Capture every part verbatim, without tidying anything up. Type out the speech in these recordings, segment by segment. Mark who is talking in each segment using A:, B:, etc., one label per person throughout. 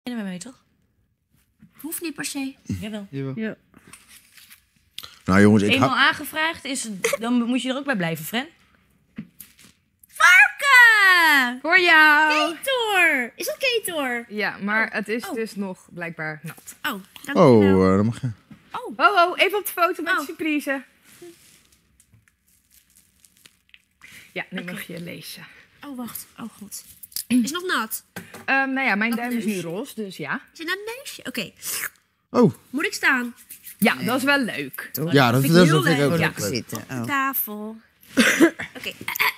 A: Kennen we mee, toch?
B: Hoeft niet per se.
A: Jawel.
C: Jawel.
D: Ja.
C: Nou jongens, ik
A: Eenmaal
C: hou...
A: aangevraagd, is, dan moet je er ook bij blijven, Fren.
B: Varken!
D: Voor jou!
B: Ketor! Is dat Ketor?
D: Ja, maar het is
B: Oh.
D: dus nog blijkbaar nat.
B: Oh, dankjewel.
C: Oh, uh, dan mag je...
B: Oh,
D: Ho, ho, even op de foto met
B: Oh.
D: de surprise. Ja, nu mag je lezen.
B: oh, wacht. Oh, god. Is nog nat?
D: Um, nou ja, mijn
B: Dat
D: duim is nu
B: neusje.
D: roze, dus ja.
B: Is het een neusje? Oké.
C: Oh,
B: Moet ik staan?
D: Ja, dat is wel leuk.
C: ja, dat,
B: vind ik
C: dat,
B: heel
C: dat vind ik ook
B: leuk.
C: leuk.
D: Ja.
C: leuk.
B: Op de tafel. Oké.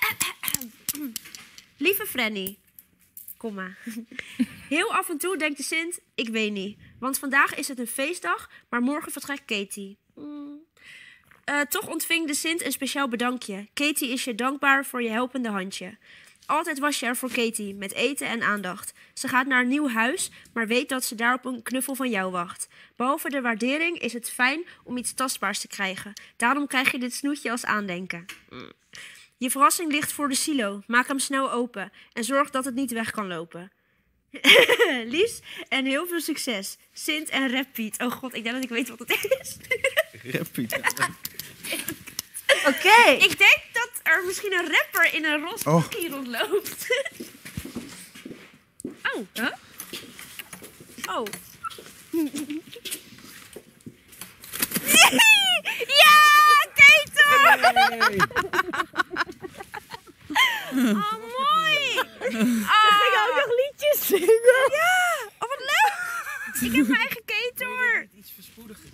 B: Lieve Frenny. Kom maar. Heel af en toe denkt de Sint, ik weet niet. Want vandaag is het een feestdag, maar morgen vertrekt Katie. Mm. Uh, toch ontving de Sint een speciaal bedankje. Katie is je dankbaar voor je helpende handje. Altijd was je er voor Katie, met eten en aandacht. Ze gaat naar een nieuw huis, maar weet dat ze daar op een knuffel van jou wacht. Behalve de waardering is het fijn om iets tastbaars te krijgen. Daarom krijg je dit snoetje als aandenken. Mm. Je verrassing ligt voor de silo. Maak hem snel open en zorg dat het niet weg kan lopen. Lies en heel veel succes. Sint en Rap Piet. Oh god, ik denk dat ik weet wat het is.
C: Repiet.
B: Oké. Okay. Ik denk dat er misschien een rapper in een roze
C: Oh.
B: pakje rondloopt. Oh.
D: Huh?
B: Oh. Ja, Ketor! Oh, mooi! Oh.
D: Ik ga ook nog liedjes zingen.
B: Ja, oh, wat leuk! Ik heb mijn eigen Ketor.
E: Iets verspoedigen.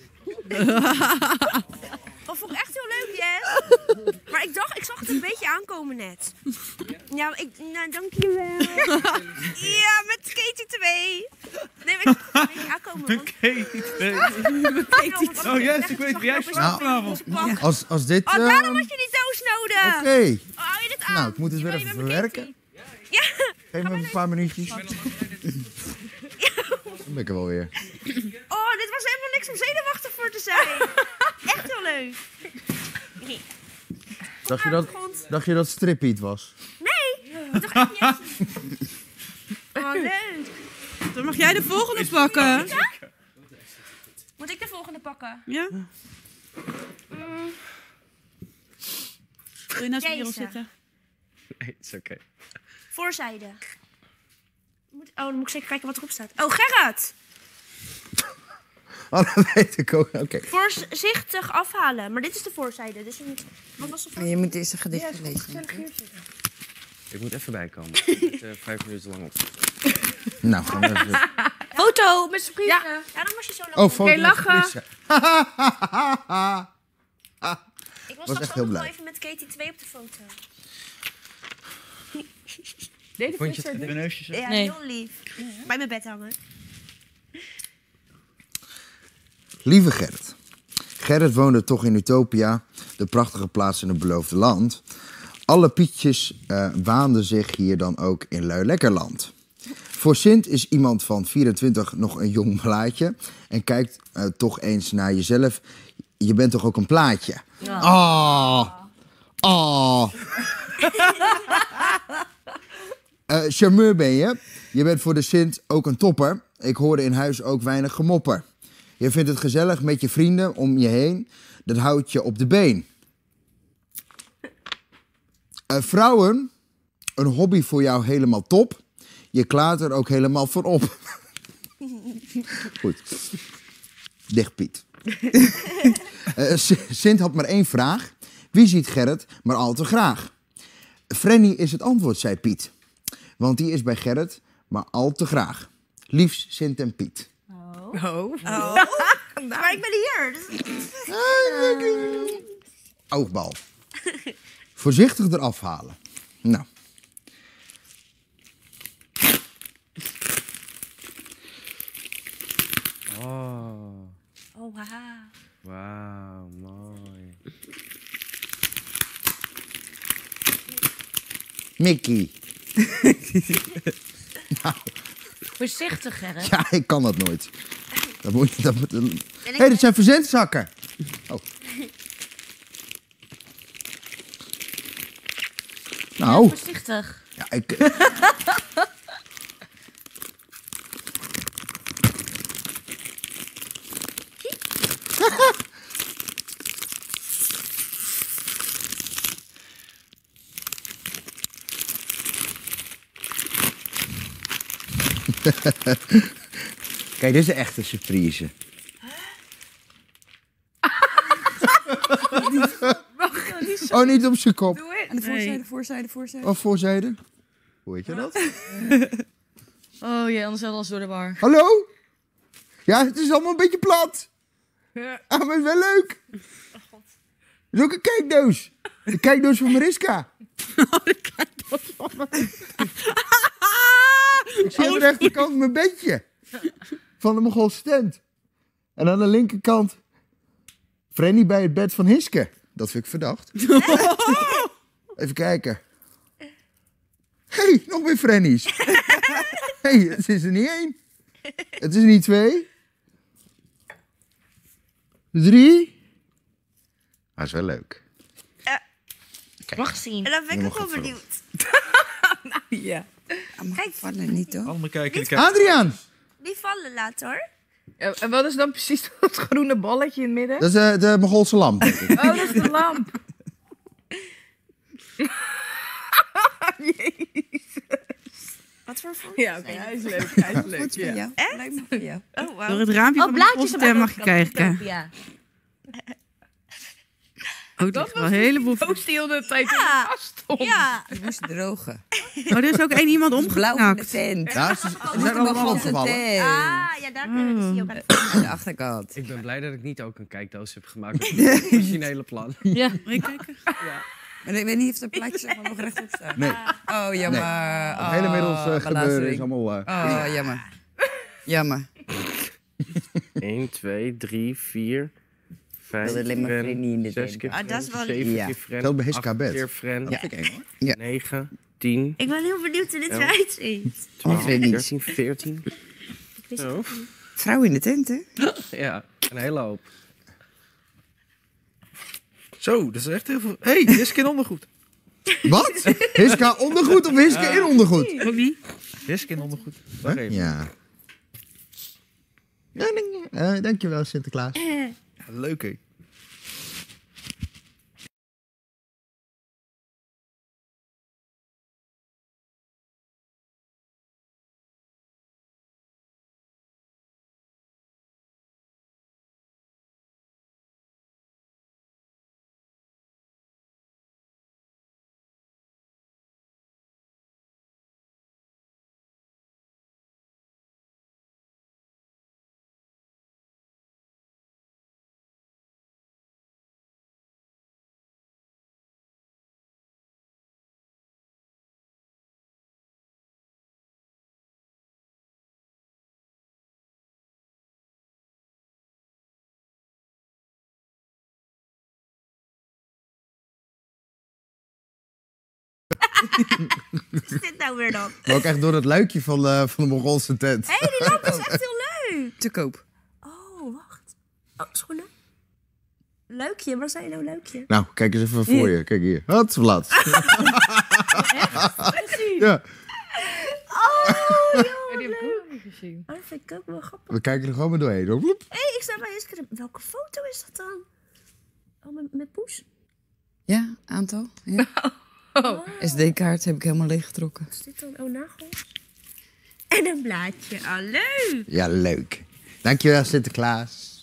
B: Dat vond ik echt heel leuk, Jess. Maar ik dacht, ik zag het een beetje aankomen net. Ja, ik, nou, dankjewel. Ja, met Katie twee. Nee, maar ik zag het een beetje aankomen. Want...
E: Katie. Oh yes, ik weet wie jij slaapt vanavond.
C: Als, als dit...
B: Oh,
C: uh,
B: daarom had je die doos nodig.
C: Oké. Okay.
B: Oh, hou je dit aan?
C: Nou, ik moet het
B: Je
C: weer
B: wil je
C: even
B: met
C: verwerken.
B: Katie? Ja.
C: Geef me een paar minuutjes. Dan ben ik er wel weer.
B: Oh, dit was helemaal niks om zenuwachtig voor te zijn. Echt heel leuk. Nee.
C: Dacht je dat, dacht je dat Strippiet was?
B: Nee, ik dacht echt yes. Oh, leuk.
F: Dan mag jij de volgende pakken.
B: Moet ik de volgende pakken?
F: Ja?
B: Mm,
F: Wil je naast
B: Deze.
F: Merel zitten?
E: Nee, het is oké.
B: voorzijde. Moet, oh, dan moet ik zeker kijken wat erop staat. Oh, Gerrit!
C: Oh, dat weet ik ook. Oké. Okay.
B: Voorzichtig afhalen. Maar dit is de voorzijde. Dus je moet... Wat was de voorzijde?
G: Je moet eerst een gedicht lezen.
E: Ik moet even bijkomen. Ik zit uh, vijf minuten lang op.
C: Nou, gaan we even...
B: Foto met surprise.
D: Ja.
B: Ja, dan was je zo lang.
C: Oh, foto
D: Oké,
C: met
D: lachen.
C: Frisse.
B: Ik was,
C: was
B: straks
C: echt
B: ook
C: heel
B: nog wel
C: blij.
B: even met Katie twee op de foto.
D: Deed de
E: Vond je
D: Frisser
E: het
D: niet?
E: neusjes?
B: Ja,
A: Nee.
B: heel lief. Bij mijn bed hangen.
C: Lieve Gerrit. Gerrit woonde toch in Utopia, de prachtige plaats in het beloofde land. Alle Pietjes uh, waanden zich hier dan ook in Luilekkerland. Voor Sint is iemand van vierentwintig nog een jong blaadje. En kijkt uh, toch eens naar jezelf. Je bent toch ook een plaatje? Ah, ah. Uh, charmeur ben je. Je bent voor de Sint ook een topper. Ik hoorde in huis ook weinig gemopper. Je vindt het gezellig met je vrienden om je heen. Dat houdt je op de been. Uh, vrouwen, een hobby voor jou helemaal top. Je klaart er ook helemaal voor op. Goed. Dicht, Piet. uh, Sint had maar één vraag. Wie ziet Gerrit maar al te graag? Frenny is het antwoord, zei Piet. Want die is bij Gerrit maar al te graag. Liefst Sint en Piet.
D: Oh.
B: Oh. Maar ik ben hier. Dus...
C: Oogbal. Voorzichtig eraf halen. Nou.
E: Oh,
B: Oh, haha.
E: wauw, mooi.
C: Mickey. Nou,
A: Voorzichtig, Gerrit.
C: ja, ik kan dat nooit. Dat moet je... Dat moet, Hé, hey, dit zijn verzendzakken. Oh. Nou,
A: Voorzichtig.
C: ja, ik... Kijk, dit is een echte surprise. Oh, niet op zijn kop.
F: Aan de voorzijde, voorzijde, voorzijde.
C: Of voorzijde. Hoe heet je dat?
A: Oh ja, anders alles door de war.
C: Hallo? Ja, het is allemaal een beetje plat. Ah, maar het is wel leuk. Het is ook een kijkdoos. De kijkdoos van Mariska.
F: Oh, de kijkdoos van Mariska.
C: Ik zie aan de rechterkant mijn bedje. Van de Mongoolse tent. En aan de linkerkant Frenny bij het bed van Hiske. Dat vind ik verdacht. Even kijken. Hé, hey, nog meer Frennies. Hé, hey, het is er niet één. Het is er niet twee. Drie. Dat is wel leuk.
A: Mag zien.
B: En dan ben ik
C: Nog
B: ook wel
C: even.
B: benieuwd.
F: Ja. Kijk, vallen niet hoor.
E: Allemaal kijken. kijken.
C: Adriaan.
B: Die vallen later hoor.
D: Ja, en wat is dan precies dat groene balletje in het midden?
C: Dat is uh, de Mongoolse lamp, denk ik.
D: Oh, dat is de lamp.
B: Wat voor foto?
D: Ja, oké, hij is leuk. Hij is leuk.
F: Goed voor
D: Ja.
F: jou. Lijkt me voor jou.
B: Oh,
F: Door
B: wow.
F: het raampje
A: Oh,
F: van de
A: blaadjes
F: posten mag je kijken.
A: Ja.
F: Oh, dat
D: Dat
F: is wel
D: was
F: een heleboel.
D: Post die hele tijd in
B: Ja.
D: de kast stond.
B: Ja.
G: Het moest drogen.
F: Oh, er is ook één iemand
G: Blauw in de
F: omgeknakt.
G: tent.
C: Ja, ze, ze zijn allemaal
G: Mongoolse
C: opgevallen.
G: tent.
B: Ah, ja, daar kunnen we dus ook aan de
G: Aan de achterkant.
E: Ik ben blij dat ik niet ook een kijkdoos heb gemaakt met het originele plan.
A: Ja.
F: Wil je kijken?
G: Maar ik weet niet of de plaatjes allemaal nog rechtop staan.
C: Nee,
G: Oh, jammer.
C: het
G: Oh,
C: hele middels uh, gebeuren
G: belazering.
C: is allemaal... uh,
G: Oh, jammer. Jammer.
E: één, twee, drie, vier, vijf,
G: wilde alleen maar
E: Fren,
G: Frenny in de
E: zes
G: tent.
E: keer
B: Ah, dat is wel-
E: zeven
G: Ja.
E: keer Fren,
C: Telt bij Hiska
E: acht
C: bed.
E: keer Fren,
C: dat vind ik eng, hoor.
G: Ja.
E: negen, tien,
B: Ik ben heel benieuwd hoe dit
E: Ja.
B: eruit ziet.
E: twaalf,
G: Frennies.
E: dertien, veertien.
B: wist
E: Zo.
G: Vrouw in de tent, hè?
E: Ja, een hele hoop.
H: Zo, dat is echt heel veel. Hé, hey, Hiske in ondergoed.
C: Wat? Hiska ondergoed of Hiske in ondergoed?
F: Ook niet?
H: Hiske in ondergoed.
E: Wacht even.
C: Ja. Ja, dank je. Uh, dankjewel, Sinterklaas.
H: Ja, leuk hé.
B: Wat is dit nou weer dan?
C: Maar ook echt door het luikje van, uh, van de Mongoolse tent.
B: Hé, hey, die lamp is echt heel leuk.
G: Te koop.
B: Oh, wacht. Oh, schoenen. Luikje, waar zijn nou luikje?
C: Nou, kijk eens even voor je. Kijk hier. Wat plat. Ja,
B: Oh,
D: Ja,
B: joh,
D: die heb ik ook nog niet gezien.
B: Oh, dat vind ik ook wel grappig.
C: we kijken er gewoon maar doorheen. Zo, vloep.
B: Hé, hey, ik sta bij Hiske. Welke foto is dat dan? Oh, met, met Poes?
G: Ja, aantal. Ja. S D-kaart heb ik helemaal leeggetrokken.
B: Wat is dit dan? Oh, nagel. En een blaadje. Oh, leuk.
C: Ja, leuk. Dankjewel, Sinterklaas.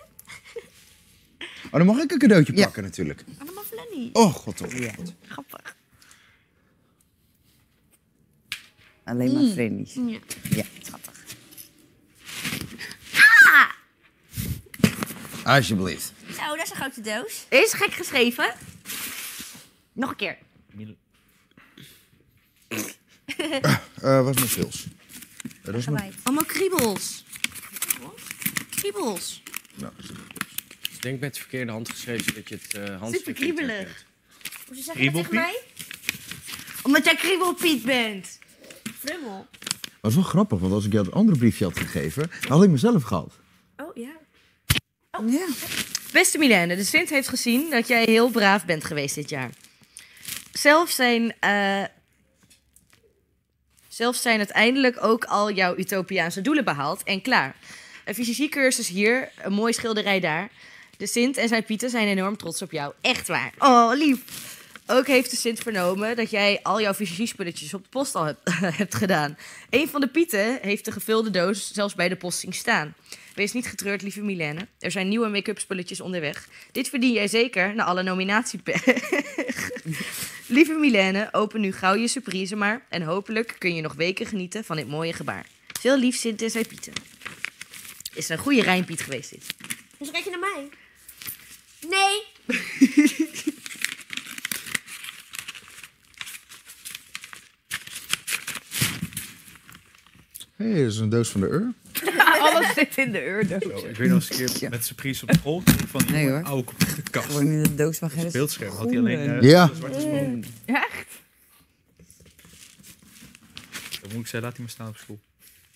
C: Oh, dan mag ik een cadeautje
G: Ja.
C: pakken natuurlijk.
B: Allemaal Flenny.
C: Oh, god. Oh,
G: Ja.
C: god.
B: Grappig.
G: Alleen maar Frennies.
B: Ja.
G: Ja.
B: Schattig.
C: Alsjeblieft.
B: Zo, dat is een grote doos.
A: Is gek geschreven. Nog een keer.
C: Uh, wat is mijn pils? Uh, dat is mijn...
B: Erbij.
A: Allemaal kriebels. Kriebels.
C: Nou,
E: Ik denk met het verkeerde hand geschreven, zodat je het uh, handschrift
A: Super
E: niet
A: kriebelig.
E: herkent.
B: Hoe zeg je dat tegen mij?
A: Omdat jij kriebelpiet bent.
B: Frummel.
C: dat is wel grappig, want als ik jou het andere briefje had gegeven, dan had ik mezelf gehad.
B: Oh, ja.
G: Ja.
A: Beste Milène, de Sint heeft gezien dat jij heel braaf bent geweest dit jaar. Zelf zijn, eh, zelf zijn uiteindelijk ook al jouw utopiaanse doelen behaald en klaar. Een fysieciecursus hier, een mooie schilderij daar. De Sint en zijn Pieten zijn enorm trots op jou. Echt waar. Oh, lief. Ook heeft de Sint vernomen dat jij al jouw fysieciespulletjes op de post al hebt, hebt gedaan. Een van de Pieten heeft de gevulde doos zelfs bij de post zien staan. Wees niet getreurd, lieve Milène. Er zijn nieuwe make-up spulletjes onderweg. Dit verdien jij zeker na alle nominatiepech. Lieve Milène, open nu gauw je surprise maar. En hopelijk kun je nog weken genieten van dit mooie gebaar. Veel lief, Sint en zijn Pieten. Is een goede rijmpiet geweest dit.
B: Dus kijk je naar mij? Nee.
C: Hé, hey, dat is een doos van de Ur.
D: Alles zit in de eurdoos.
H: Zo, ik weet nog eens een keer met surprise op school van die
G: Nee, hoor.
H: oude complete kast.
G: Gewoon in de doos van Gerrit.
H: Beeldscherm had hij alleen uh,
C: Ja.
H: een zwarte spoon.
D: Echt?
H: Dan moet ik zeggen, laat hij maar staan op school.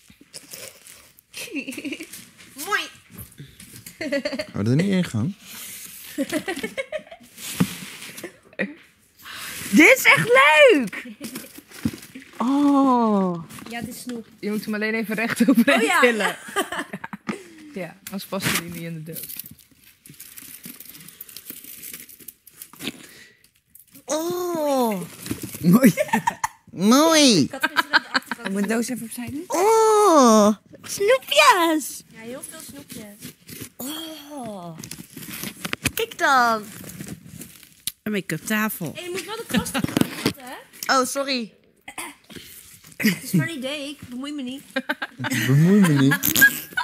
B: Mooi.
C: Gaan we er niet in gaan?
A: Dit is echt leuk! Oh.
B: Ja, dit is snoep.
D: Je moet hem alleen even recht overeind
B: Oh ja.
D: tillen. Ja, anders past hij niet in de doos.
A: Oh.
G: Mooi.
C: Mooi!
B: Ik had gisteren de achterkant.
G: Ik moet de doos even opzij doen.
A: Oh. Snoepjes.
B: Ja, heel veel snoepjes.
A: Oh. Kijk dan.
F: Een make-up tafel.
B: En je moet wel de kwast opzetten, hè?
A: Oh, sorry.
B: Het is maar een idee, ik bemoei me niet.
C: Bemoei me niet.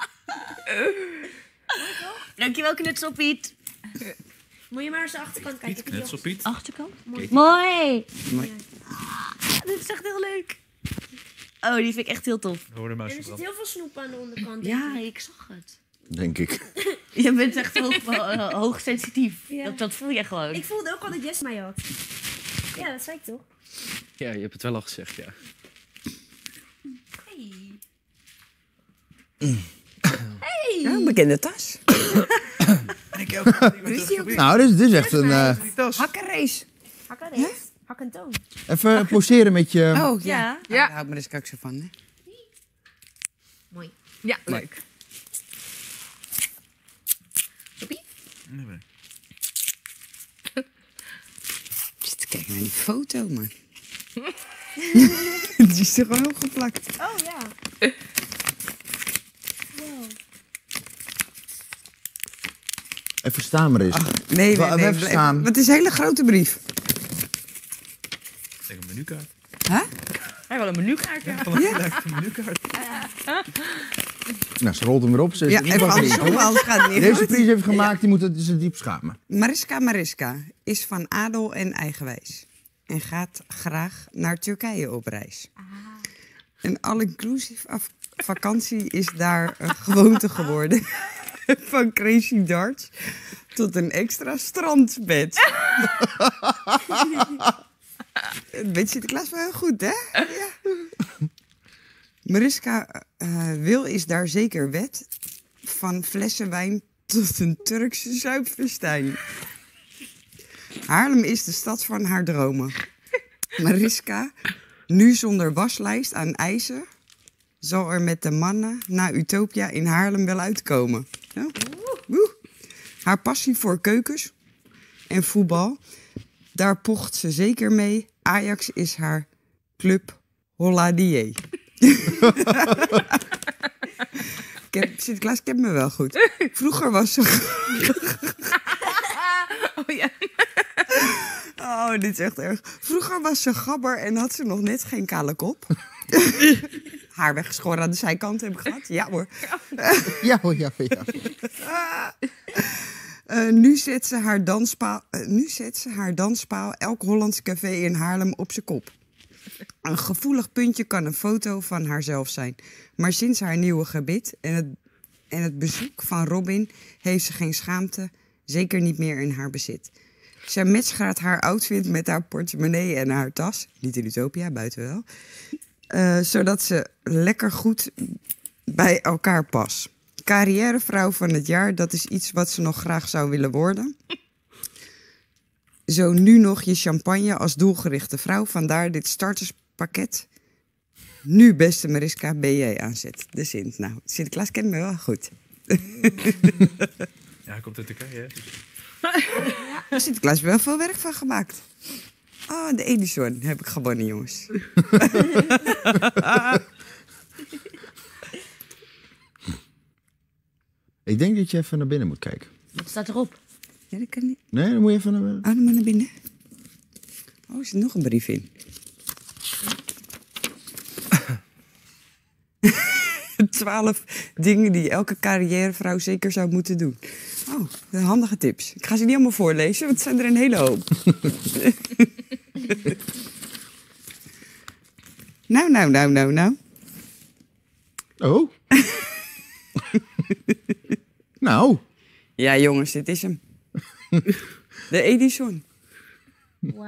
A: Dankjewel, knutselpiet.
B: Moet je maar eens de achterkant kijken.
H: Piet, net zo Piet.
A: Achterkant?
B: Mooi.
A: Mooi.
G: Mooi.
A: Dit is echt heel leuk. Oh, die vind ik echt heel tof.
H: Hoor de
B: En
H: muis
B: er zit
H: branden.
B: heel veel snoep aan de onderkant.
A: Ja, ik zag het.
C: Denk ik.
A: Je bent echt hoog, uh, hoogsensitief.
B: Ja.
A: Dat, dat voel je gewoon.
B: Ik voelde ook al dat Jess mij had. Ja, dat zei ik toch?
E: Ja, je hebt het wel al gezegd, ja.
B: Hey.
G: Ja, een bekende tas.
H: Ik ook.
C: Nou, dit is, dit is echt een... eh,
H: Die tas.
G: Hakkenrace.
B: Hak en reet. Hak en toon.
C: even poseren met je...
G: Oh, ja.
A: Ja.
G: Ja. Daar houdt me dus ook zo van, hè.
B: Mooi.
D: Ja, leuk.
H: Nee, nee.
G: Ik zit te kijken naar die foto, man. Die is er gewoon opgeplakt.
B: Oh ja. Wow.
C: Even staan maar eens.
G: Nee, nee,
C: Wa-
G: nee.
C: even
G: blijf-
C: staan.
G: Maar het is een hele grote brief.
H: Zeg een menukaart.
G: Huh?
A: Hij wil een menukaart. Ja.
H: Van een lijkt een menukaart.
C: Nou, ze rolt hem weer op. Ze is
G: Ja,
C: er niet
G: even
C: van
G: andersom,
C: genieten.
G: anders gaat het niet
C: Deze
G: goed.
C: prijs heeft gemaakt, die moet het ze diep schamen.
G: Mariska Mariska is van adel en eigenwijs. En gaat graag naar Turkije op reis. Een all-inclusive af- vakantie is daar een gewoonte geworden. Van crazy darts tot een extra strandbed. Het weet Sinterklaas wel heel goed, hè? Ja. Mariska eh, wil is daar zeker wet. Van flessen wijn tot een Turkse zuipfestijn. Haarlem is de stad van haar dromen. Mariska, nu zonder waslijst aan eisen, zal er met de mannen naar Utopia in Haarlem wel uitkomen. Ja? Woe. Haar passie voor keukens en voetbal, daar pocht ze zeker mee. Ajax is haar club Holladier. Ik heb, Sinterklaas kent me wel goed. Vroeger was ze...
D: Oh ja.
G: Oh, dit is echt erg. Vroeger was ze gabber en had ze nog net geen kale kop. Haar weggeschoren aan de zijkant heb ik gehad. Ja hoor.
C: Ja hoor, ja hoor, ja.
G: Uh, nu, zet ze haar danspaal, uh, nu zet ze haar danspaal elk Hollands café in Haarlem op zijn kop. Een gevoelig puntje kan een foto van haarzelf zijn. Maar sinds haar nieuwe gebit en het, en het bezoek van Robin heeft ze geen schaamte, zeker niet meer in haar bezit. Zij matcht haar outfit met haar portemonnee en haar tas. Niet in Utopia, buiten wel. Uh, zodat ze lekker goed bij elkaar past. Carrièrevrouw van het jaar, dat is iets wat ze nog graag zou willen worden. Zo nu nog je champagne als doelgerichte vrouw. Vandaar dit starterspakket Nu, beste Mariska, ben jij aan zet. De Sint. Nou, Sinterklaas kent me wel goed.
H: Ja, hij komt uit Turkije, hè? Dus...
G: Sinterklaas heeft wel veel werk van gemaakt. Oh, de Edison heb ik gewonnen, jongens.
C: Ik denk dat je even naar binnen moet kijken.
A: Wat staat erop?
G: Ja, dat kan niet.
C: Nee, dan moet je even naar binnen.
G: Oh, dan moet naar binnen. Oh, er zit nog een brief in. Twaalf dingen die elke carrièrevrouw zeker zou moeten doen. Oh, handige tips. Ik ga ze niet allemaal voorlezen, want het zijn er een hele hoop. nou, nou, nou, nou, nou.
C: Oh. Nou.
G: Ja, jongens, dit is hem. De Edison.
A: Wauw.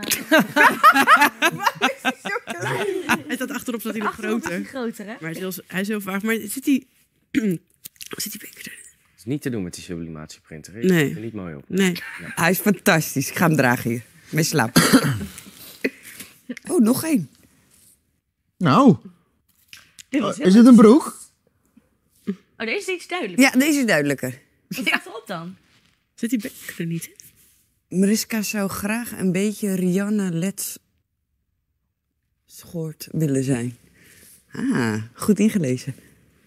B: Hij staat achterop, staat hij nog groter.
A: Groter, hè?
B: Maar hij is heel, hij is heel vaag. Maar zit die... zit die beker erin?
E: Het is niet te doen met die sublimatieprinter. Ik
B: Nee.
E: ziet er niet mooi op.
B: Nee.
G: Hij is fantastisch. Ik ga hem dragen hier. Met slaap. Oh, nog één.
C: Nou.
A: Dit was heel
C: Is het een broek?
A: Oh, deze is iets duidelijk.
G: Ja, deze is duidelijker.
A: Wat staat erop dan?
B: Zit die beker er niet in?
G: Mariska zou graag een beetje Rihanna Let's schoort willen zijn. Ah, goed ingelezen.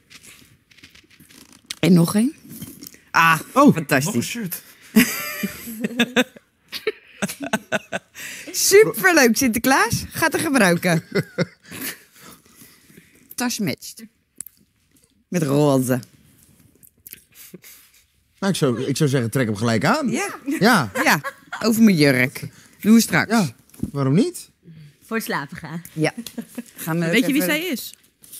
G: En nog één? Ah, oh,
H: Nog een
G: fantastisch.
H: shirt.
G: Superleuk, Sinterklaas. Gaat er gebruiken. Tas matcht. Met roze.
C: Nou, ik zou, ik zou zeggen, trek hem gelijk aan.
G: Ja,
C: Ja,
G: ja, over mijn jurk. Doen we straks.
C: ja. Waarom niet?
A: Voor het slapen gaan.
G: Ja. Gaan we
B: Weet je wie
G: even-
B: zij is?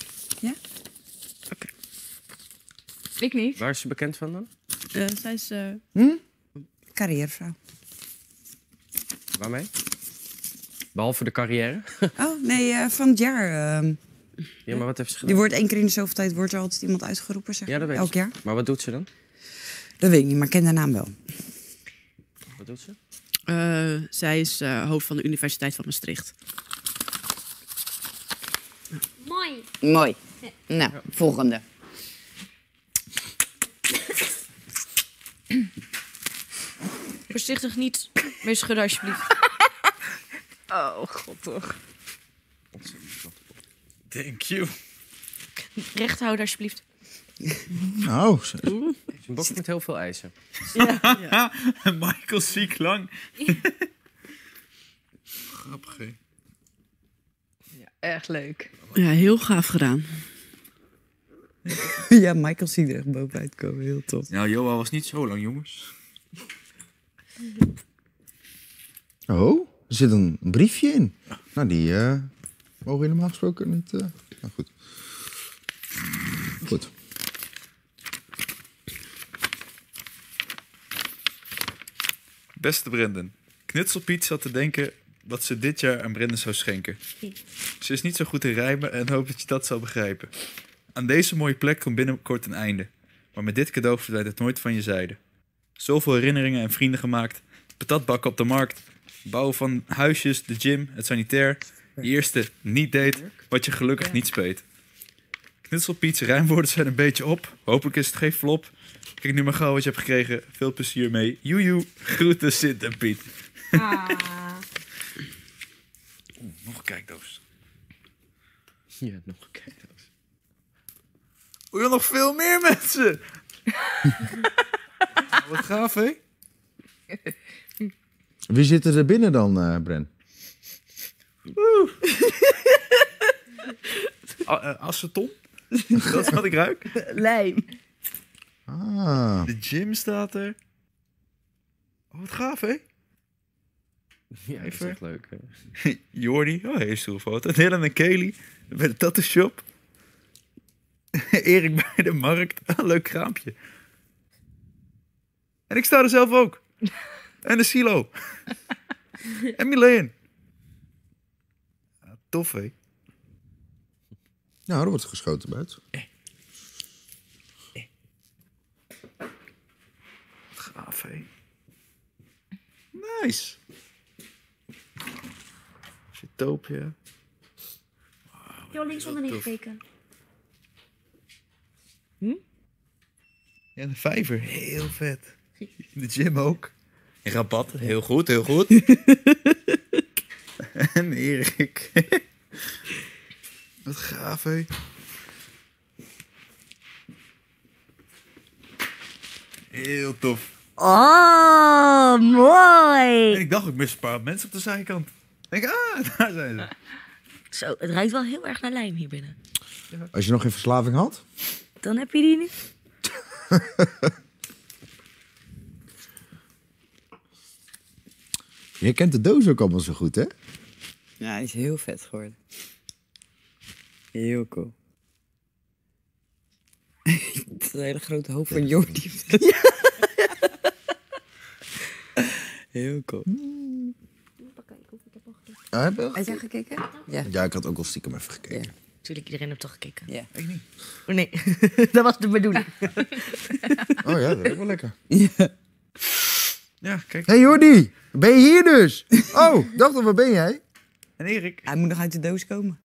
D: Ik niet.
E: Waar is ze bekend van dan?
B: Uh, zij is... Uh...
G: Carrièrevrouw.
E: Waarmee? Behalve de carrière.
G: Oh, nee, uh, van het jaar. Uh,
E: Ja, maar wat heeft ze
G: die
E: gedaan?
G: wordt één keer in de zoveel tijd wordt er altijd iemand uitgeroepen, zeg
E: Ja,
G: maar.
E: dat weet
G: Elk
E: ik.
G: jaar.
E: Maar wat doet ze dan?
G: Dat weet ik niet, maar ik ken de naam wel.
E: Wat doet ze?
B: Uh, zij is uh, hoofd van de Universiteit van Maastricht.
A: Mooi.
G: Mooi. Nou, volgende.
A: Voorzichtig niet meer schudden, alsjeblieft.
D: Oh, god toch.
H: Thank you.
A: Recht houden, alsjeblieft.
C: Nou, zo-
E: Het is een box met heel veel eisen.
H: Michael ziek lang. Grappig, hè?
D: Ja, echt leuk.
B: Ja, heel gaaf gedaan.
G: Ja, Michael ziet er echt bovenuit komen. Heel tof.
H: Nou, Joa was niet zo lang, jongens.
C: oh, er zit een briefje in. Nou, die eh, mogen we normaal gesproken niet... eh, Nou, goed. Goed.
H: Beste Brendan. Knutselpiet zat te denken dat ze dit jaar aan Brendan zou schenken. Ze is niet zo goed in rijmen en hoopt dat je dat zal begrijpen. Aan deze mooie plek komt binnenkort een einde. Maar met dit cadeau verdwijnt het nooit van je zijde. Zoveel herinneringen en vrienden gemaakt. Patatbakken op de markt. Bouwen van huisjes, de gym, het sanitair. Je eerste niet-date, wat je gelukkig niet speet. Knutselpiets rijmwoorden zijn een beetje op. Hopelijk is het geen flop. Kijk nu maar gauw wat je hebt gekregen. Veel plezier mee. Joejoe. Groeten Sint en Piet.
A: Ah.
H: Oeh, nog een kijkdoos.
E: Ja, nog een kijkdoos.
H: Oeh, ja, nog veel meer mensen. Wat gaaf, hè?
C: Wie zit er binnen dan, eh Bren?
H: A- uh, aceton. Dat is wat ik ruik.
D: Lijm.
C: Ah,
H: De gym staat er. Oh, wat gaaf, hè?
E: Ja, dat is
H: Even.
E: echt leuk. Hè?
H: Jordi. Oh, hele stoere foto. Dylan en Kelly bij de tattoo shop. Erik bij de markt. Ah, leuk kraampje. En ik sta er zelf ook. En de silo. En Mileen. Ah, tof, hè?
C: nou, er wordt geschoten buiten.
H: Gaaf, hè? Nice. Zootopia.
B: Ja, je al links onderin gekeken?
H: Ja, een vijver. Heel vet. In de gym ook. In rabat. Heel goed, heel goed. En Erik. Wat gaaf, hé. Heel tof.
A: Oh, mooi.
H: En ik dacht, ik mis een paar mensen op de zijkant. Ik denk, ah, daar zijn ze.
A: Zo, het ruikt wel heel erg naar lijm hier binnen.
C: Als je nog geen verslaving had?
A: Dan heb je die niet.
C: Je kent de doos ook allemaal zo goed, hè?
G: Ja, hij is heel vet geworden. Heel cool. Het is een hele grote hoofd van Jordi. Heel cool.
C: Ah, heb je al
G: Heb jij gekeken? Ja.
C: Ja, ik had ook al stiekem even gekeken.
G: Ja.
A: Tuurlijk, iedereen heeft toch gekeken?
G: Ja.
H: Ik niet.
A: Oh, nee, dat was de bedoeling.
C: Oh ja, dat is ook wel lekker.
H: Ja, kijk.
C: Hé hey, Jordi, ben je hier dus? Oh, dacht al, waar ben jij?
H: En Erik.
G: Hij moet nog uit de doos komen.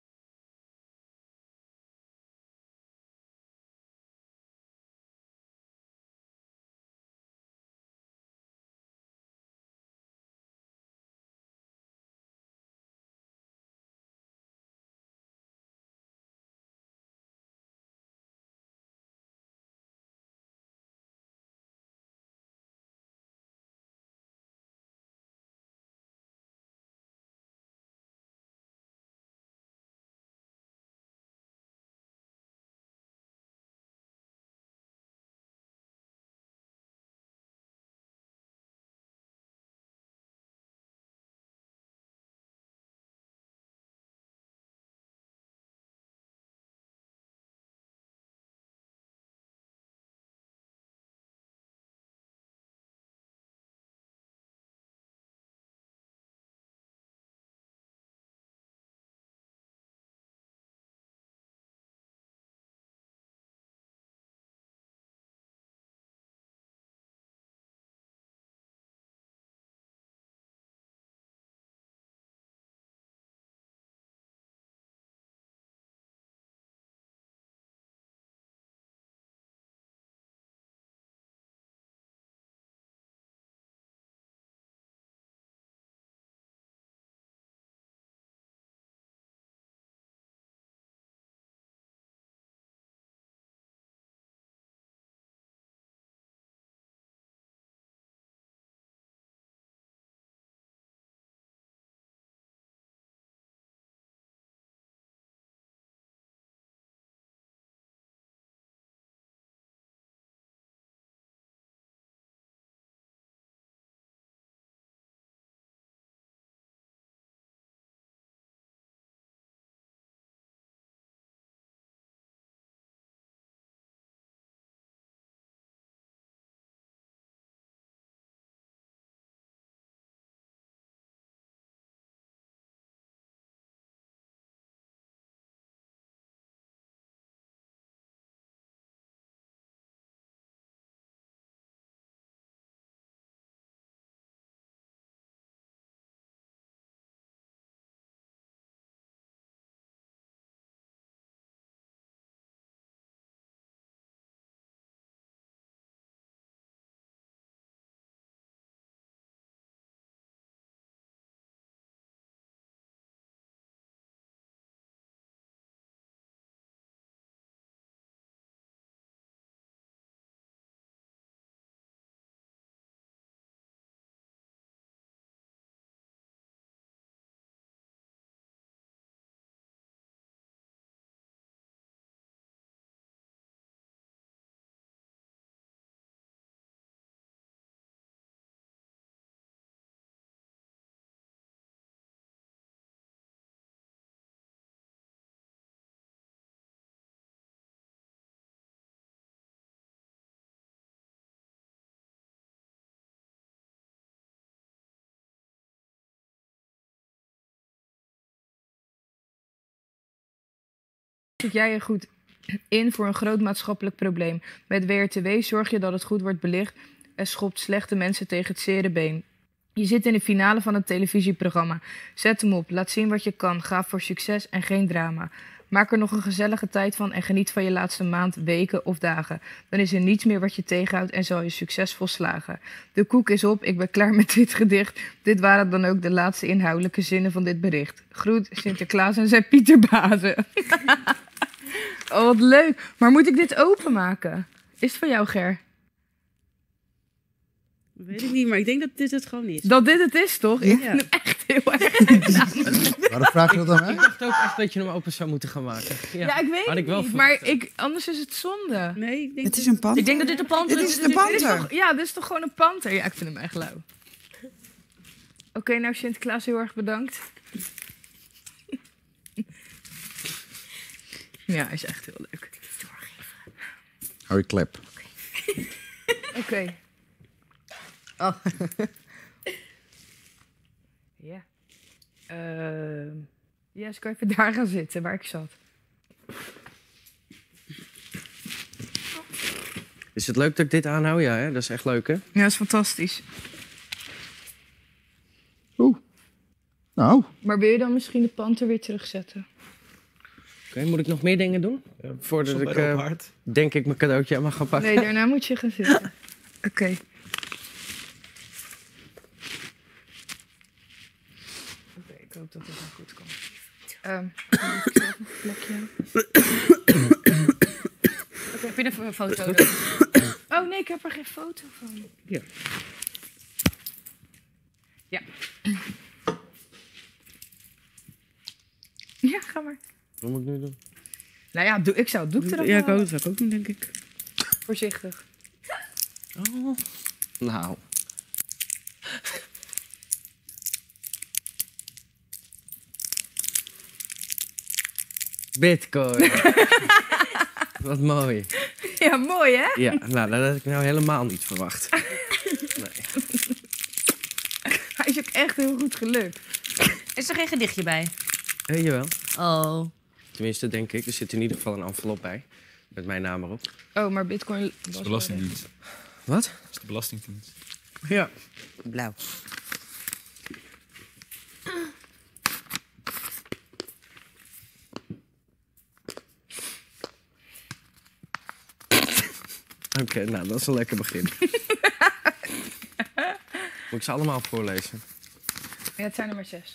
D: Zet jij je goed in voor een groot maatschappelijk probleem. Met W R T W zorg je dat het goed wordt belicht en schopt slechte mensen tegen het zere been. Je zit in de finale van een televisieprogramma. Zet hem op, laat zien wat je kan. Ga voor succes en geen drama. Maak er nog een gezellige tijd van en geniet van je laatste maand, weken of dagen. Dan is er niets meer wat je tegenhoudt en zal je succesvol slagen. De koek is op, ik ben klaar met dit gedicht. Dit waren dan ook de laatste inhoudelijke zinnen van dit bericht. Groet Sinterklaas en zijn Pieter Bazen. Oh, wat leuk. Maar moet ik dit openmaken? Is het van jou, Ger?
F: Weet ik niet, maar ik denk dat dit het gewoon is.
D: Dat dit het is, toch? Ik
F: Ja.
D: vind hem echt heel erg.
C: Waarom vraag je dat aan mij?
E: Ik dacht ook echt dat je hem open zou moeten gaan maken. Ja,
D: Ja, ik weet
E: Had
D: het
E: ik wel
D: niet.
E: verwacht.
D: Maar ik, anders is het zonde.
F: Nee, ik denk
G: Het is een panter.
A: Ik denk dat dit een panter
G: Dit
A: is.
G: is de
D: Dit is
G: panter.
D: toch, ja, dit is toch gewoon een panter? Ja, ik vind hem echt lauw. Oké, nou Sinterklaas, heel erg bedankt. Ja, hij is echt heel leuk.
C: Hou je klep.
D: Oké.
A: Oh.
D: Ja. Ehm ja, dus kan even daar gaan zitten waar ik zat.
E: Is het leuk dat ik dit aanhoud? Ja, hè? Dat is echt leuk, hè?
D: Ja, dat is fantastisch.
C: Oeh. Nou,
D: Maar wil je dan misschien de panter weer terugzetten?
E: Oké, moet ik nog meer dingen doen? Voordat
H: Stond
E: ik,
H: bij de
E: eh,
H: open haard.
E: denk ik, mijn cadeautje mag gaan pakken.
D: Nee, daarna moet je gaan zitten. Oké. Oké, ik hoop dat het nog goed komt. Ehm dan doe ik zelf nog een plekje.
A: Oké, heb je even een foto?
D: Oh nee, ik heb er geen foto van.
E: Ja.
D: Ja. Ja, ga maar.
E: Wat moet ik nu doen?
D: Nou ja, doe, ik zou het doek erop
F: Ja, ik
D: halen.
F: ook, dat zou ik ook doen, denk ik.
D: Voorzichtig.
E: Oh. Nou. Bitcoin. Wat mooi.
D: Ja, mooi hè?
E: Ja, nou, dat had ik nou helemaal niet verwacht. Nee.
D: Hij is ook echt heel goed gelukt.
A: Is er geen gedichtje bij?
E: Eh, jawel.
A: Oh.
E: Tenminste, denk ik. Er zit in ieder geval een envelop bij. Met mijn naam erop.
D: Oh, maar Bitcoin...
H: Dat is de Belastingdienst.
E: Wat?
H: Dat is de Belastingdienst.
E: Ja.
F: Blauw.
E: Oké, nou, dat is een lekker begin. Moet ik ze allemaal voorlezen?
D: Ja, het zijn er maar zes.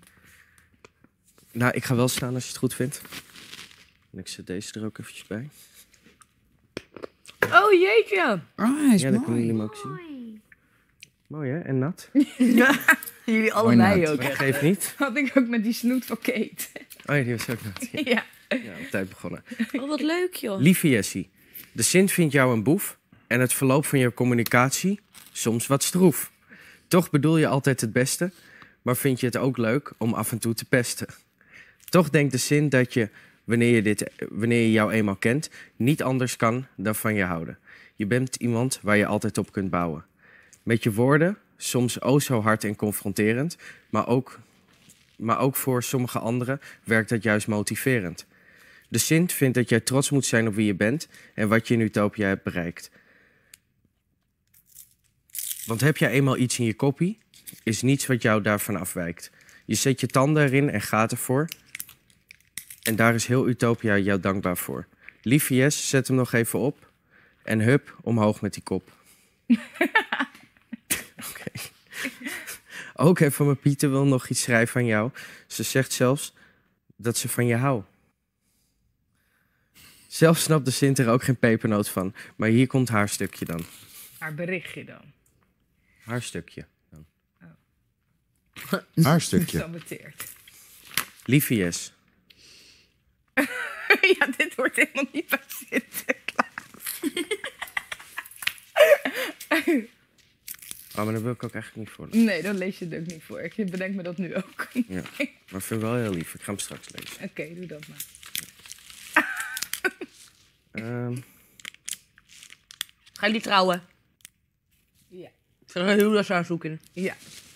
E: Nou, ik ga wel staan als je het goed vindt. En ik zet deze er ook eventjes bij.
D: Oh jeetje!
G: Oh, hij is
E: Ja, dan kunnen
G: mooi.
E: jullie hem ook zien. Mooi, hè? En nat?
A: Jullie allebei
C: nat.
A: ook.
E: Maar
A: Hè?
E: geeft niet.
D: Had ik ook met die snoet van Kate.
E: Oh ja, die was ook nat. Ja,
D: Ja.
E: ja, op tijd begonnen.
A: Oh, wat leuk joh.
E: Lieve Jessie, de Sint vindt jou een boef en het verloop van je communicatie soms wat stroef. Toch bedoel je altijd het beste, maar vind je het ook leuk om af en toe te pesten. Toch denkt de Sint dat je, wanneer je, dit, wanneer je jou eenmaal kent, niet anders kan dan van je houden. Je bent iemand waar je altijd op kunt bouwen. Met je woorden, soms o zo hard en confronterend, maar ook, maar ook voor sommige anderen werkt dat juist motiverend. De Sint vindt dat jij trots moet zijn op wie je bent en wat je in Utopia hebt bereikt. Want heb jij eenmaal iets in je koppie, is niets wat jou daarvan afwijkt. Je zet je tanden erin en gaat ervoor. En daar is heel Utopia jou dankbaar voor. Lieve Jes, zet hem nog even op. En hup, omhoog met die kop. Oké. Ook even mijn Pieter wil nog iets schrijven van jou. Ze zegt zelfs dat ze van je houdt. Zelf snapt de Sint er ook geen pepernoot van. Maar hier komt haar stukje dan.
D: Haar berichtje dan.
E: Haar stukje. Dan.
C: haar stukje.
D: Gesaboteerd.
E: Lieve Jes.
D: Ja, dit wordt helemaal niet bij Sinterklaas.
E: Oh, maar daar wil ik ook eigenlijk niet voor.
D: Nee, dan lees je het ook niet voor. Ik bedenk me dat nu ook.
E: Ja. Maar ik vind het wel heel lief. Ik ga hem straks lezen.
D: Oké, doe dat maar.
E: Ehm,
A: Gaan jullie trouwen?
D: Ja.
A: Ik ga heel dat aan zoeken.
D: Ja.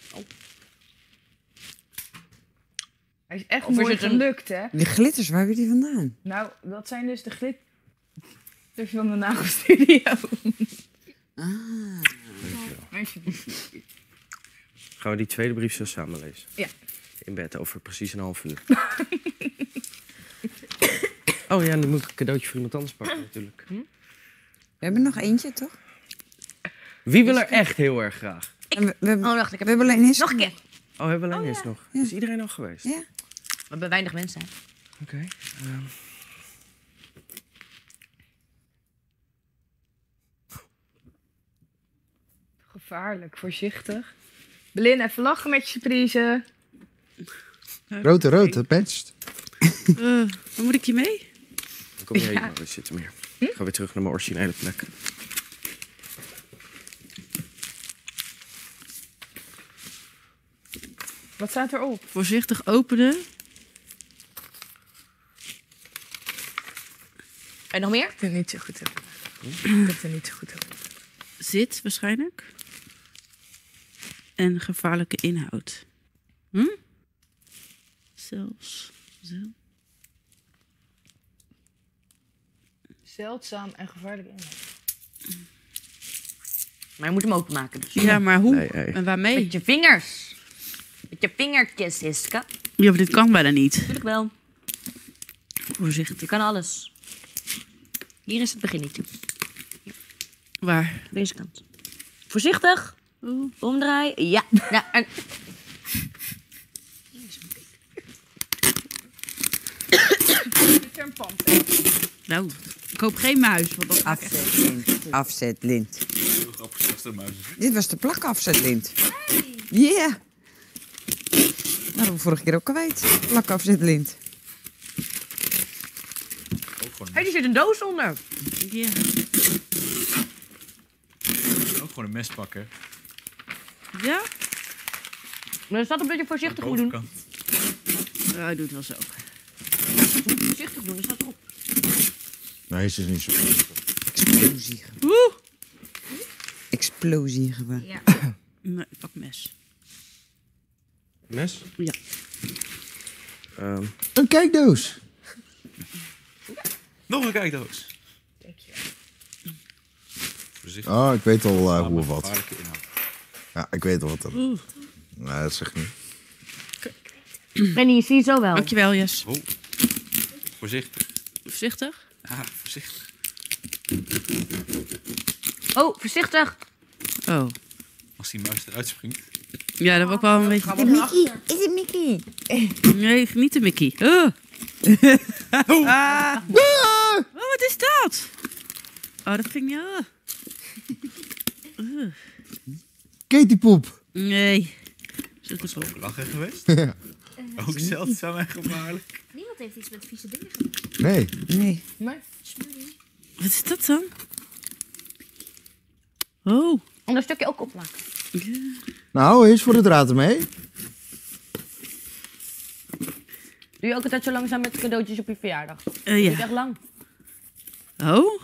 D: Hij is echt
A: Of is
D: mooi
A: het een-
D: gelukt, hè?
G: Die glitters, waar heb je die vandaan?
D: Nou, dat zijn dus de glitters van de nagelstudio.
G: Ah.
D: Alsjeblieft.
E: Gaan we die tweede brief zo samen lezen?
D: Ja.
E: In bed over precies een half uur. Oh ja, nu moet ik een cadeautje voor iemand anders pakken natuurlijk.
G: We hebben nog eentje, toch?
E: Wie wil er echt heel erg graag?
G: En we, we, hebben-
A: Oh, wacht, ik
G: we
A: heb
G: hebben alleen eens...
A: nog een keer.
E: Oh, hebben we alleen eens nog? Is iedereen al geweest?
G: Ja.
A: We hebben weinig mensen. Hè?
E: Oké. ehm.
D: Gevaarlijk, voorzichtig. Belin, even lachen met je surprise.
C: Rote, rood, het matcht.
F: Uh, waar moet ik je mee?
E: Kom hier,
D: Ja.
E: maar we zitten meer. Ik ga weer terug naar mijn originele plek.
D: Wat staat erop?
F: Voorzichtig openen.
A: En nog meer?
D: Ik heb het niet zo goed op. Ik heb het er niet zo goed op.
F: Zit waarschijnlijk. En gevaarlijke inhoud. Hm? Zelfs. Zo.
D: Zeldzaam en gevaarlijk inhoud.
A: Maar je moet hem openmaken dus.
F: Ja, maar hoe?
E: Nee, hey.
F: En waarmee?
A: Met je vingers. Met je vingertjes, Hiska.
F: Ja, maar dit kan bijna niet.
A: Natuurlijk wel.
F: Voorzichtig.
A: Je kan alles. Hier is het beginnetje.
F: Waar?
A: Deze kant. Voorzichtig.
F: Oeh.
A: Omdraaien. Ja. ja en...
F: Nou, ik hoop geen muis. Want dat maakt echt...
G: Afzetlint. Afzetlint.
H: Heel grappig als er muis is.
G: Dit was de plakafzetlint. Ja. Yeah. Dat hadden we vorige keer ook kwijt. Plakafzetlint.
H: Ook gewoon,
A: Hé, er zit een doos onder.
F: Ja.
H: ook gewoon een mes pakken.
F: Ja?
A: Maar er staat op dat je voorzichtig moet doen.
H: Bovenkant.
F: Ja, ik doe het wel zo.
A: Voorzichtig doen, dat staat erop.
C: Nee, het is niet zo.
G: Explosie.
F: Oeh.
G: Explosie gewoon.
A: Ja.
F: Nee, ik pak mes.
E: Mes?
F: Ja.
E: Ehm,
C: Een kijkdoos.
H: Nog een kijkdoos. Voorzichtig.
C: Oh, ik weet al uh,
H: Ah,
C: hoe of
H: met
C: wat.
H: gevaarlijke inhoud.
C: Ja, ik weet al wat. Dat...
F: Oeh.
C: Nee, dat zeg ik niet.
A: Rennie, zie je zo wel.
F: Dankjewel, Jes.
H: Oh. Voorzichtig.
F: Voorzichtig.
H: Ah, voorzichtig.
A: Oh, voorzichtig.
F: Oh.
H: Als die muis eruit springt.
F: Ja, dat was ook wel een beetje...
G: Mickey, is het Mickey?
F: Nee, niet de Mickey. Oh.
C: Ah!
F: Oh, wat is dat? Oh, dat vind ik... Oh. Uh.
C: Katie Poep.
F: Nee. Zit er zo.
H: Lachen geweest.
C: Ja.
H: Ook zeldzaam en gevaarlijk.
B: Niemand heeft iets met vieze dingen gedaan.
C: Nee.
G: Nee.
F: Wat is dat dan? Oh.
A: Om dat stukje ook opmaken.
C: Nou, eens voor de draad ermee.
A: Doe je ook altijd zo langzaam met cadeautjes op je verjaardag?
F: Uh,
A: Duurt
F: ja.
A: echt lang.
F: Oh.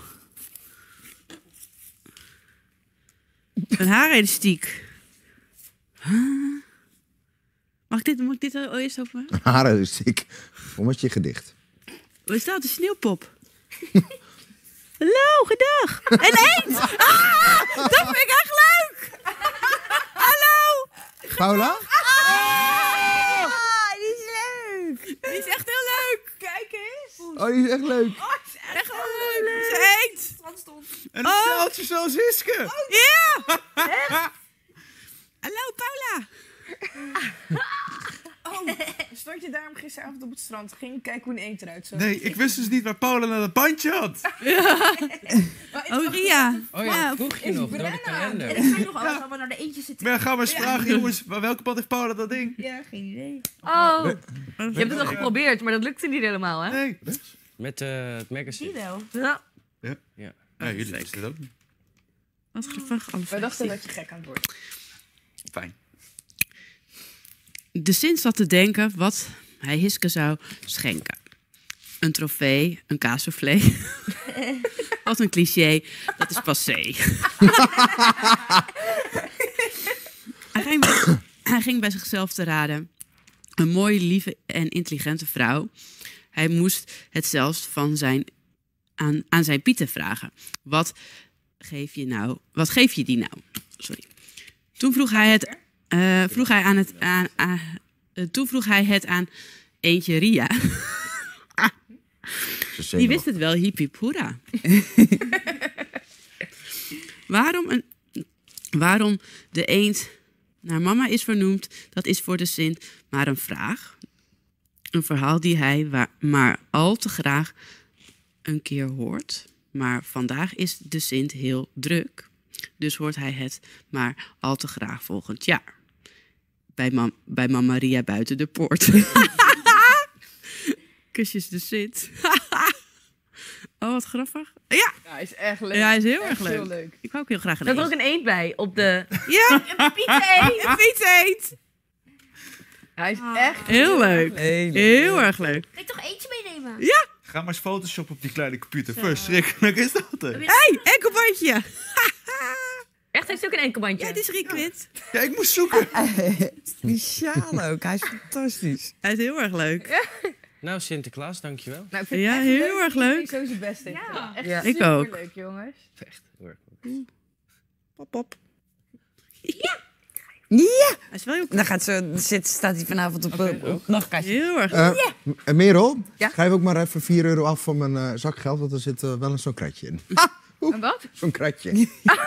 F: Een haarelastiek. Huh? Mag ik dit, mag ik dit al eerst over?
C: Haren is dik. Hoe was je gedicht?
F: Waar staat een sneeuwpop? Hallo, gedag. Een eend. Ah, dat vind ik echt leuk. Hallo.
C: Paula?
F: Ah, die is leuk. Die is echt heel leuk. Kijk eens.
C: Oh, die is echt leuk.
F: Echt heel leuk. Ze is eend.
H: En een staaltje zoals Iske.
F: Ja. Hallo, Paula.
D: Oh, stond je daarom gisteravond op het strand? Ging kijken hoe een eend eruit zag?
H: Nee, ik wist dus niet waar Paula naar dat bandje had.
F: Oh, Ria.
E: oh ja, dat vroeg je nog door de kalender.
B: Ik ga nog alles allemaal naar de eentjes zitten.
H: Maar ja, ga maar eens vragen, jongens. Waar welke pad heeft Paula dat ding?
D: Ja, geen idee.
A: Oh, je hebt het al geprobeerd, maar dat lukte niet helemaal, hè?
H: Nee.
E: Met eh, het magazine.
B: wel.
A: Ja.
E: Ja.
H: Nee, jullie wisten het ook niet.
F: Wat grappig. Alle
D: Wij dachten dat je gek aan het worden.
H: Fijn.
F: De Sint zat te denken wat hij Hiske zou schenken. Een trofee, een kaassoufflé. Wat een cliché, dat is passé. hij, ging bij, hij ging bij zichzelf te raden. Een mooie, lieve en intelligente vrouw. Hij moest het zelfs van zijn, aan, aan zijn Pieten vragen. Wat geef je nou? Wat geef je die nou? Sorry. Toen vroeg hij het Uh, vroeg hij aan het, aan, aan, uh, toen vroeg hij het aan eentje Ria. Die wist het wel, hiep hiep hoera. waarom, een, waarom de eend naar mama is vernoemd, dat is voor de Sint maar een vraag. Een verhaal die hij waar, maar al te graag een keer hoort. Maar vandaag is de Sint heel druk. Dus hoort hij het maar al te graag volgend jaar. Bij, mam, bij mama Ria buiten de poort. Kusjes de Sint. Oh, wat grappig. Ja,
D: Ja, hij is echt leuk.
F: ja hij is heel erg
D: Echt
F: leuk.
D: heel leuk.
F: Ik wou ook heel graag een
A: Er zat er ook
F: eend.
A: een eend bij op de...
F: Ja,
A: Piet-eend.
F: een pieteend.
D: Hij is echt
F: Heel leuk.
G: Heel
F: Heel erg leuk.
B: Kan ik toch eentje meenemen?
H: Ga maar eens Photoshop op die kleine computer. Verschrikkelijk is dat er.
F: Hé, hey, enkelbandje.
A: Echt, heeft hij ook een enkelbandje?
F: Ja, die is Rikwit.
H: Ja, ik moest zoeken.
G: Speciaal ook. Hij is fantastisch.
F: Hij is heel erg leuk.
E: Nou, Sinterklaas, dankjewel.
D: Nou, ik vind
F: Ja,
D: het echt
F: heel
D: leuk.
F: erg leuk.
D: Ik vind het zo zijn best in.
B: Ja.
D: Echt
G: Ja.
F: Ik
D: super
F: ook.
D: leuk, jongens.
E: Echt heel erg leuk.
F: Pop, pop.
G: Ja!
F: Hij is wel heel,
G: Dan gaat ze, zit, staat hij vanavond op,
E: Oké,
G: op, op nachtkastje.
F: heel erg
C: Eh, en Merel,
D: Ja?
C: schrijf ook maar even vier euro af van mijn eh, zakgeld, want er zit eh, wel een zo'n kratje in.
D: En wat?
C: Zo'n kratje.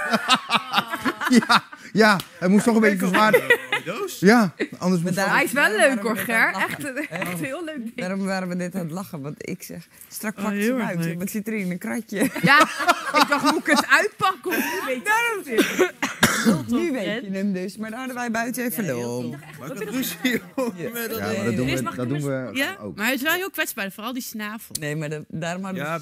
C: ja, ja, het moest toch een beetje verzwaard.
H: Doos?
C: Ja, anders moet
G: daar-
D: Hij is wel
G: Daarom
D: leuk
G: waren
D: hoor,
G: we
D: Ger.
G: net aan het
D: Echt,
G: lachen.
D: een- echt heel leuk ding.
G: Daarom waren we net aan het lachen, want ik zeg, strak
F: Oh,
G: pak
F: heel
G: ze
F: erg
G: uit.
F: leuk.
G: Wat zit er in een kratje?
D: Ja, ik dacht, moet ik het uitpakken? Of niet? Weet je.
G: Nu weet je hem dus, maar daar hadden wij buiten even lul.
H: Maar ik had ruzie, joh.
C: Ja, maar dat doen we, dat doen we
F: Ja,
C: ook.
F: maar hij is wel heel kwetsbaar. Vooral die snavel.
G: Nee, maar de- daarom hadden we
H: Ja,